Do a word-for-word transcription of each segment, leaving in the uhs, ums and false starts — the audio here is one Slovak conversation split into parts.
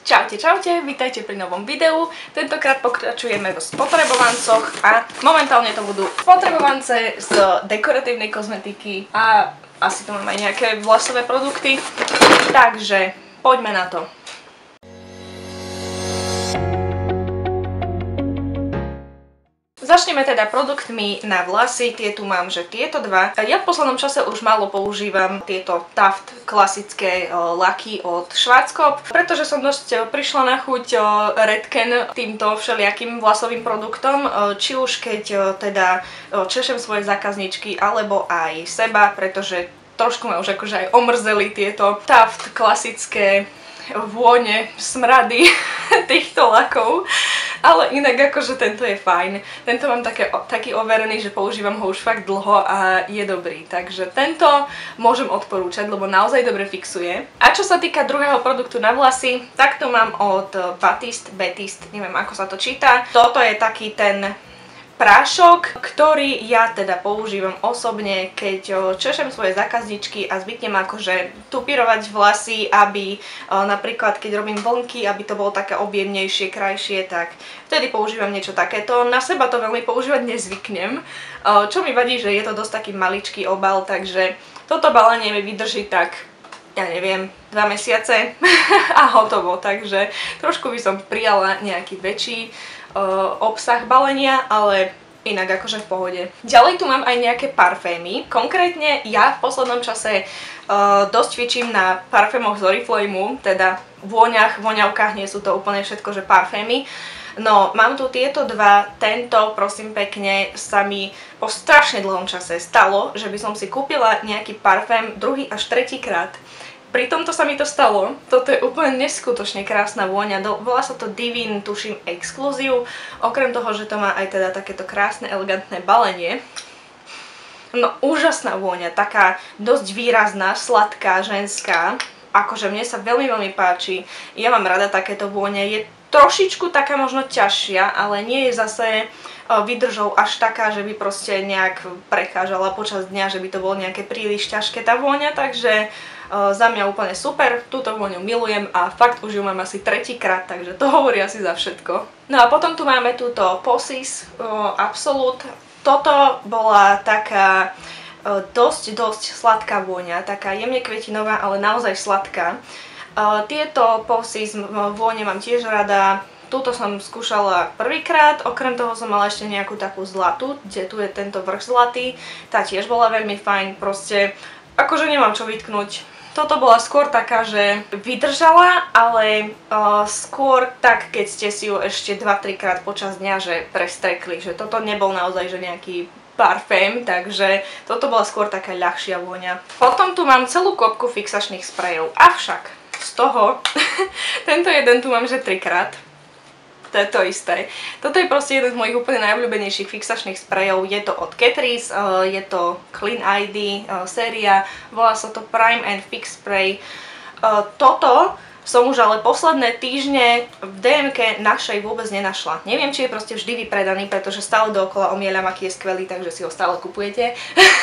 Čaute, čaute, vítajte pri novom videu. Tentokrát pokračujeme v spotrebovancoch a momentálne to budú spotrebovance z dekoratívnej kozmetiky a asi tu mám aj nejaké vlasové produkty. Takže poďme na to. Začneme teda produktmi na vlasy, tie tu mám, že tieto dva. Ja v poslednom čase už málo používam tieto Taft klasické o, laky od Schwarzkopf, pretože som dosť prišla na chuť o, Redken týmto všelijakým vlasovým produktom, o, či už keď o, teda o, češem svoje zákazničky, alebo aj seba, pretože trošku ma už akože aj omrzeli tieto Taft klasické vône, smrady týchto lakov. Ale inak akože tento je fajn. Tento mám také, taký overený, že používam ho už fakt dlho a je dobrý. Takže tento môžem odporúčať, lebo naozaj dobre fixuje. A čo sa týka druhého produktu na vlasy, tak to mám od Batiste, Batiste, neviem ako sa to číta. Toto je taký ten prášok, ktorý ja teda používam osobne, keď češem svoje zákazničky a zvyknem akože tupírovať vlasy, aby napríklad keď robím vlnky, aby to bolo také objemnejšie, krajšie, tak vtedy používam niečo takéto. Na seba to veľmi používať nezvyknem, čo mi vadí, že je to dosť taký maličký obal, takže toto balenie mi vydrží tak, ja neviem, dva mesiace a hotovo, takže trošku by som prijala nejaký väčší uh, obsah balenia, ale inak akože v pohode. Ďalej tu mám aj nejaké parfémy. Konkrétne ja v poslednom čase uh, dosť cvičím na parfémoch z Oriflameu, teda vôňach, voňavkách, nie sú to úplne všetko, že parfémy. No, mám tu tieto dva, tento, prosím pekne, sa mi po strašne dlhom čase stalo, že by som si kúpila nejaký parfém druhý až tretí krát. Pri tomto sa mi to stalo, toto je úplne neskutočne krásna vôňa, volá sa to Divine, tuším, Exclusive, okrem toho, že to má aj teda takéto krásne, elegantné balenie. No, úžasná vôňa, taká dosť výrazná, sladká, ženská, akože mne sa veľmi, veľmi páči, ja mám rada takéto vône, je trošičku taká možno ťažšia, ale nie je zase vydržou až taká, že by proste nejak prekážala počas dňa, že by to bolo nejaké príliš ťažké tá vôňa, takže za mňa úplne super, túto vôňu milujem a fakt už ju mám asi tretíkrát, takže to hovorí asi za všetko. No a potom tu máme túto Possis Absolute. Toto bola taká dosť, dosť sladká vôňa, taká jemne kvetinová, ale naozaj sladká. Tieto Possis vône mám tiež rada. Túto som skúšala prvýkrát, okrem toho som mala ešte nejakú takú zlatú, kde tu je tento vrch zlatý. Tá tiež bola veľmi fajn, proste akože nemám čo vytknúť. Toto bola skôr taká, že vydržala, ale uh, skôr tak, keď ste si ju ešte dva tri krát počas dňa, že prestrekli, že toto nebol naozaj že nejaký parfém, takže toto bola skôr taká ľahšia vôňa. Potom tu mám celú kopku fixačných sprejov, avšak z toho, tento jeden tu mám že trikrát. To je to isté. Toto je proste jeden z mojich úplne najobľúbenejších fixačných sprejov. Je to od Catrice, je to Clean í dé séria, volá sa to Prime and Fix Spray. Toto som už ale posledné týždne v dé em ká našej vôbec nenašla. Neviem, či je proste vždy vypredaný, pretože stále dookola omieľam, aký je skvelý, takže si ho stále kupujete.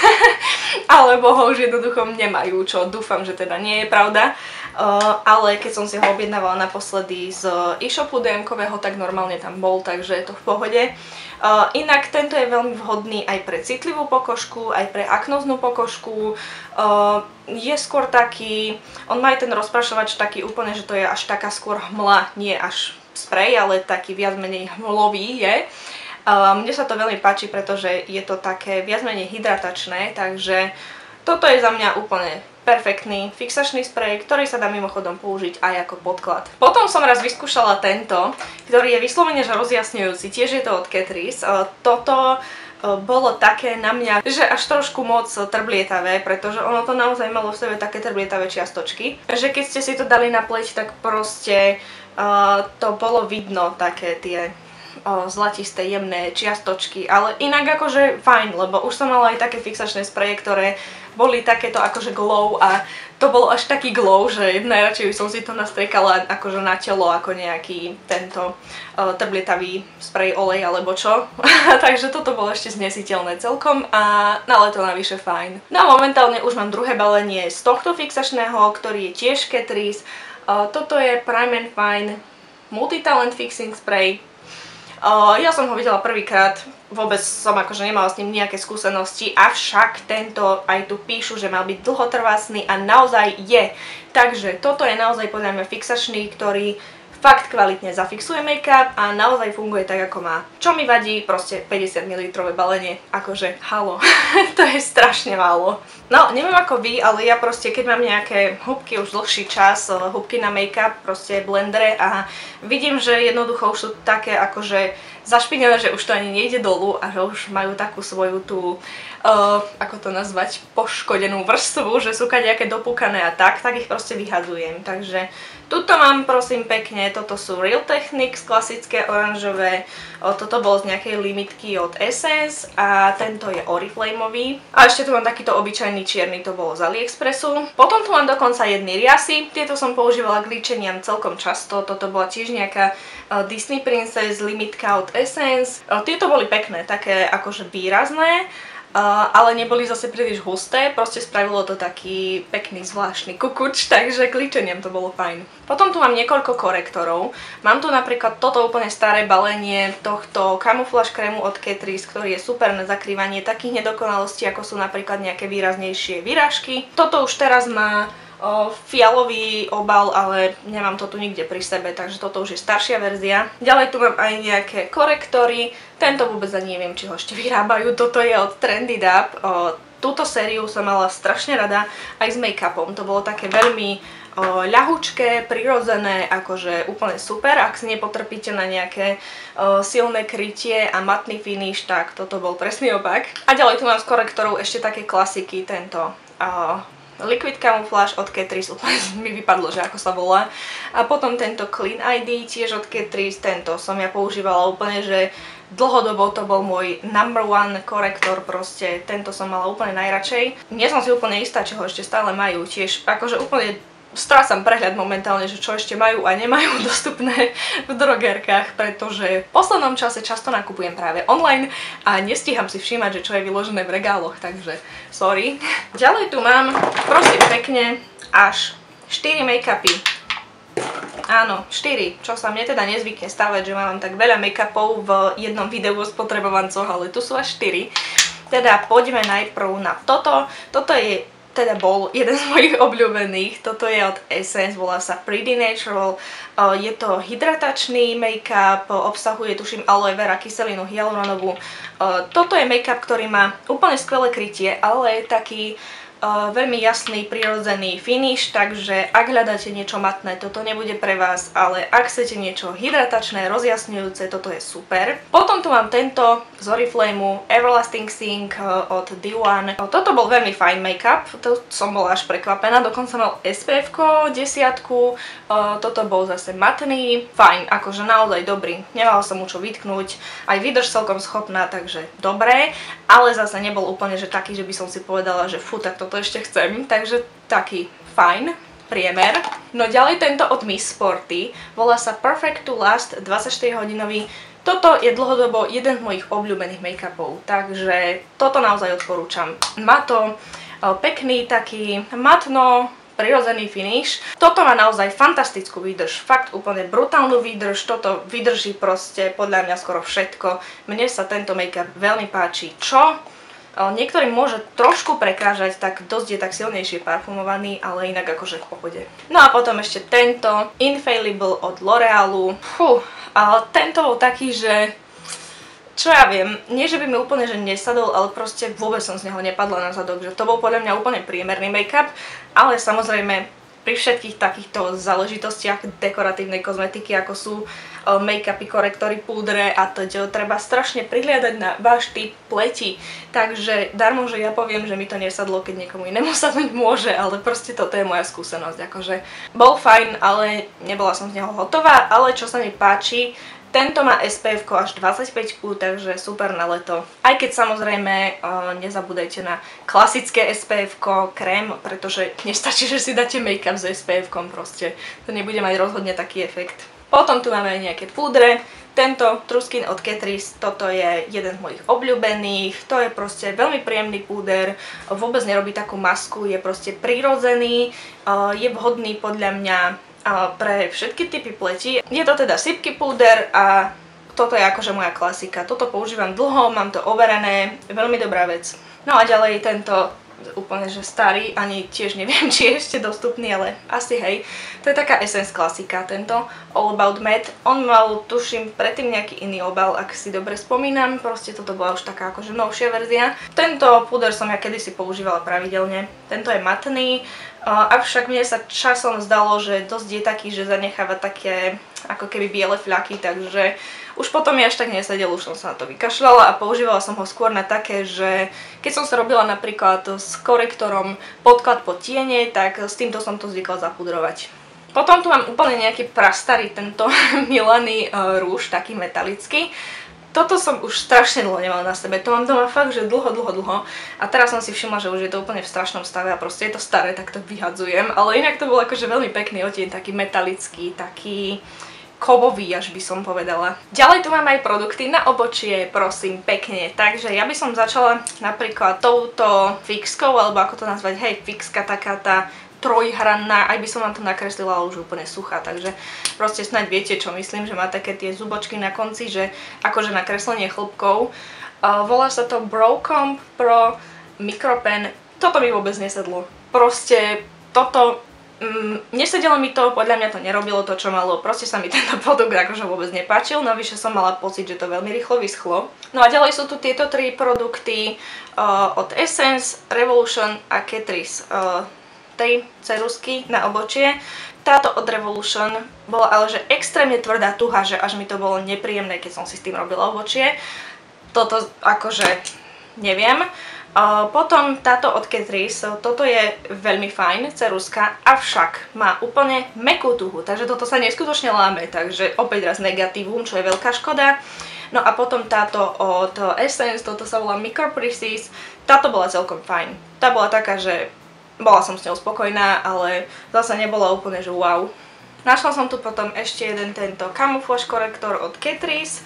Alebo ho už jednoducho nemajú, čo dúfam, že teda nie je pravda. Uh, ale keď som si ho objednávala naposledy z e-shopu dé em kového, tak normálne tam bol, takže je to v pohode. Uh, inak tento je veľmi vhodný aj pre citlivú pokožku, aj pre aknóznú pokožku. Uh, je skôr taký, on má aj ten rozprašovač taký úplne, že to je až taká skôr hmla, nie až sprej, ale taký viac menej hmlový je. Uh, mne sa to veľmi páči, pretože je to také viac menej hydratačné, takže toto je za mňa úplne perfektný fixačný sprej, ktorý sa dá mimochodom použiť aj ako podklad. Potom som raz vyskúšala tento, ktorý je vyslovene že rozjasňujúci, tiež je to od Catrice. Toto bolo také na mňa, že až trošku moc trblietavé, pretože ono to naozaj malo v sebe také trblietavé čiastočky, že keď ste si to dali na pleť, tak proste uh, to bolo vidno také tie zlatisté, jemné čiastočky, ale inak akože fajn, lebo už som mala aj také fixačné spreje, ktoré boli takéto akože glow a to bolo až taký glow, že najradšej by som si to nastriekala akože na telo ako nejaký tento uh, trblietavý sprej olej alebo čo. Takže toto bolo ešte znesiteľné celkom a na leto navyše fajn. No a momentálne už mám druhé balenie z tohto fixačného, ktorý je tiež Catrice. Toto je Prime and Fine Multi-Talent Fixing Spray. Uh, ja som ho videla prvýkrát, vôbec som akože nemala s ním nejaké skúsenosti, avšak tento aj tu píšu, že mal byť dlhotrvácný a naozaj je. Takže toto je naozaj podľa mňa fixačný, ktorý fakt kvalitne zafixuje make-up a naozaj funguje tak, ako má. Čo mi vadí, proste päťdesiat mililitrov balenie, akože halo, to je strašne málo. No, neviem ako vy, ale ja proste, keď mám nejaké húbky už dlhší čas, húbky na make-up, proste blendere a vidím, že jednoducho už sú také akože zašpinené, že už to ani nejde dolu a že už majú takú svoju tú, uh, ako to nazvať, poškodenú vrstvu, že sú kadejaké dopúkané a tak, tak ich proste vyhadzujem. Takže tuto mám prosím pekne, toto sú Real Techniques, klasické oranžové, o, toto bolo z nejakej limitky od Essence a tento je Oriflameový. A ešte tu mám takýto obyčajný čierny, to bolo z AliExpressu. Potom tu mám dokonca jedny riasy, tieto som používala k líčeniam celkom často, toto bola tiež nejaká uh, Disney Princess limitka od Essence. Uh, tieto boli pekné, také akože výrazné. Uh, ale neboli zase príliš husté, proste spravilo to taký pekný zvláštny kukuč, takže k líčeniam to bolo fajn. Potom tu mám niekoľko korektorov. Mám tu napríklad toto úplne staré balenie tohto Camouflage krému od Catrice, ktorý je super na zakrývanie takých nedokonalostí, ako sú napríklad nejaké výraznejšie výrážky. Toto už teraz má O, fialový obal, ale nemám to tu nikde pri sebe, takže toto už je staršia verzia. Ďalej tu mám aj nejaké korektory, tento vôbec ani neviem, či ho ešte vyrábajú, toto je od Trendy Dab. O, túto sériu som mala strašne rada aj s make-upom, to bolo také veľmi o, ľahučké, prirodzené, akože úplne super. Ak si nepotrpíte na nejaké o, silné krytie a matný finish, tak toto bol presný opak. A ďalej tu mám z korektorov ešte také klasiky, tento o, Liquid Camouflage od Catrice, úplne mi vypadlo, že ako sa volá. A potom tento Clean I D tiež od Catrice, tento som ja používala úplne, že dlhodobo to bol môj number one korektor, proste tento som mala úplne najradšej. Nie som si úplne istá, či ho ešte stále majú, tiež akože úplne strácam prehľad momentálne, že čo ešte majú a nemajú dostupné v drogerkách, pretože v poslednom čase často nakupujem práve online a nestíham si všímať, že čo je vyložené v regáloch, takže sorry. Ďalej tu mám, prosím pekne, až štyri make-upy. Áno, štyri, čo sa mne teda nezvykne stávať, že mám tak veľa make-upov v jednom videu o spotrebovancoch, ale tu sú až štyri. Teda poďme najprv na toto. Toto je teda bol jeden z mojich obľúbených. Toto je od Essence, volá sa Pretty Natural. Je to hydratačný make-up, obsahuje tuším aloe vera, kyselinu hyaluronovú. Toto je make-up, ktorý má úplne skvelé krytie, ale je taký Uh, veľmi jasný, prirodzený finish, takže ak hľadáte niečo matné, toto nebude pre vás, ale ak chcete niečo hydratačné, rozjasňujúce, toto je super. Potom tu mám tento z Oriflameu Everlasting Sink uh, od D one. Uh, toto bol veľmi fajn make-up, to som bola až prekvapená, dokonca mal S P F ko desiatku, uh, toto bol zase matný, fajn, akože naozaj dobrý, nemala som mu čo vytknúť, aj výdrž celkom schopná, takže dobré, ale zase nebol úplne že taký, že by som si povedala, že fú, tak toto ešte chcem, takže taký fajn priemer. No ďalej tento od Miss Sporty, volá sa Perfect to Last dvadsaťštyri hodinový. Toto je dlhodobo jeden z mojich obľúbených make-upov, takže toto naozaj odporúčam. Má to pekný taký matno prirodzený finish. Toto má naozaj fantastickú výdrž, fakt úplne brutálnu výdrž, toto vydrží proste podľa mňa skoro všetko. Mne sa tento make-up veľmi páči. Čo? Niektorým môže trošku prekážať, tak dosť je tak silnejšie parfumovaný, ale inak akože v pohode. No a potom ešte tento Infallible od L'Orealu. Fú, ale tento bol taký, že čo ja viem, nie že by mi úplne že nesadol, ale proste vôbec som z neho nepadla na zadok, že to bol podľa mňa úplne priemerný make-up, ale samozrejme pri všetkých takýchto záležitostiach dekoratívnej kozmetiky, ako sú make-upy, korektory, púdre a to treba strašne prihliadať na váš typ pleti. Takže darmo, že ja poviem, že mi to nesadlo, keď niekomu inému sadnúť môže, ale proste toto je moja skúsenosť. Akože bol fajn, ale nebola som z neho hotová, ale čo sa mi páči, tento má S P F ko až dvadsaťpäť, takže super na leto. Aj keď samozrejme uh, nezabúdajte na klasické S P F ko krém, pretože nestačí, že si dáte make-up s S P F kom, proste to nebude mať rozhodne taký efekt. Potom tu máme aj nejaké púdre. Tento True Skin od Catrice, toto je jeden z mojich obľúbených, to je proste veľmi príjemný púder, vôbec nerobí takú masku, je proste prirodzený, je vhodný podľa mňa pre všetky typy pleti. Je to teda sypky púder a toto je akože moja klasika. Toto používam dlho, mám to overené, veľmi dobrá vec. No a ďalej tento úplne že starý, ani tiež neviem, či je ešte dostupný, ale asi hej. To je taká Essence klasika, tento All About Matte. On mal, tuším, predtým nejaký iný obal, ak si dobre spomínam. Proste toto bola už taká akože novšia verzia. Tento púder som ja kedysi používala pravidelne. Tento je matný, avšak mne sa časom zdalo, že dosť je taký, že zanecháva také ako keby biele fľaky, takže už potom mi až tak nesedel, už som sa na to vykašľala a používala som ho skôr na také, že keď som sa robila napríklad s korektorom podklad pod tiene, tak s týmto som to zvykla zapudrovať. Potom tu mám úplne nejaký prastarý tento Milany uh, rúž, taký metalický. Toto som už strašne dlho nemala na sebe, to mám doma fakt, že dlho, dlho, dlho. A teraz som si všimla, že už je to úplne v strašnom stave a proste je to staré, tak to vyhadzujem. Ale inak to bol akože veľmi pekný odtieň, taký metalický, taký kovový, až by som povedala. Ďalej tu mám aj produkty na obočie, prosím, pekne. Takže ja by som začala napríklad touto fixkou, alebo ako to nazvať, hej, fixka, taká tá trojhranná, aj by som vám to nakreslila, ale už úplne suchá, takže proste snáď viete, čo myslím, že má také tie zubočky na konci, že akože na kreslenie chlopkov. Uh, volá sa to Brow Comb Pro Micropen. Toto mi vôbec nesedlo. Proste toto Mm, nesedelo mi to, podľa mňa to nerobilo to, čo malo, proste sa mi tento produkt akože vôbec nepáčil, navyše som mala pocit, že to veľmi rýchlo vyschlo. No a ďalej sú tu tieto tri produkty uh, od Essence, Revolution a Catrice. Uh, tri ceruzky na obočie. Táto od Revolution bola ale že extrémne tvrdá, tuhá, že až mi to bolo nepríjemné, keď som si s tým robila obočie. Toto akože neviem. Uh, potom táto od Catrice, toto je veľmi fajn ceruzka, avšak má úplne mäkkú tuhu, takže toto sa neskutočne láme, takže opäť raz negatívum, čo je veľká škoda. No a potom táto od Essence, toto sa volá Micro Precise, táto bola celkom fajn. Tá bola taká, že bola som s ňou spokojná, ale zase nebola úplne, že wow. Našla som tu potom ešte jeden tento Camouflage korektor od Catrice.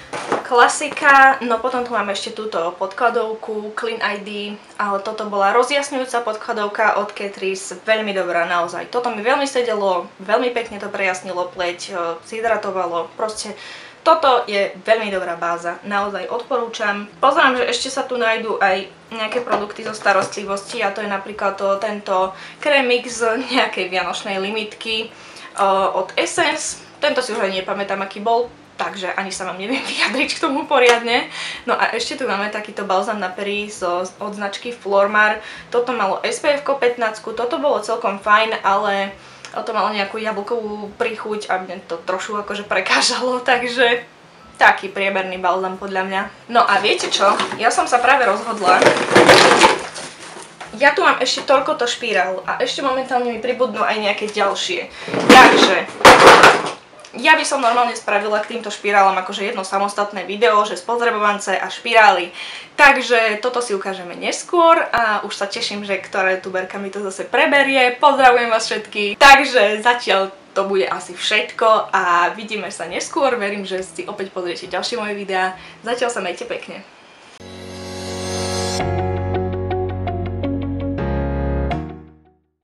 Klasika, no potom tu máme ešte túto podkladovku Clean í dé, ale toto bola rozjasňujúca podkladovka od Catrice, veľmi dobrá naozaj. Toto mi veľmi sedelo, veľmi pekne to prejasnilo pleť, zhydratovalo, proste toto je veľmi dobrá báza, naozaj odporúčam. Pozerám, že ešte sa tu nájdú aj nejaké produkty zo starostlivosti a to je napríklad to, tento krémik z nejakej vianočnej limitky uh, od Essence. Tento si už aj nepamätám, aký bol. Takže ani sa vám neviem vyjadriť k tomu poriadne. No a ešte tu máme takýto balzám na pery zo, od značky Flormar. Toto malo es pé ef pätnásť, toto bolo celkom fajn, ale to malo nejakú jablkovú príchuť a mne to trošku akože prekážalo, takže taký priemerný balzám podľa mňa. No a viete čo? Ja som sa práve rozhodla. Ja tu mám ešte toľkoto špírál a ešte momentálne mi pribudnú aj nejaké ďalšie. Takže ja by som normálne spravila k týmto špirálom akože jedno samostatné video, že spotrebovance a špirály. Takže toto si ukážeme neskôr a už sa teším, že ktorá youtuberka mi to zase preberie. Pozdravujem vás všetkých. Takže zatiaľ to bude asi všetko a vidíme sa neskôr. Verím, že si opäť pozriete ďalšie moje videá. Zatiaľ sa majte pekne.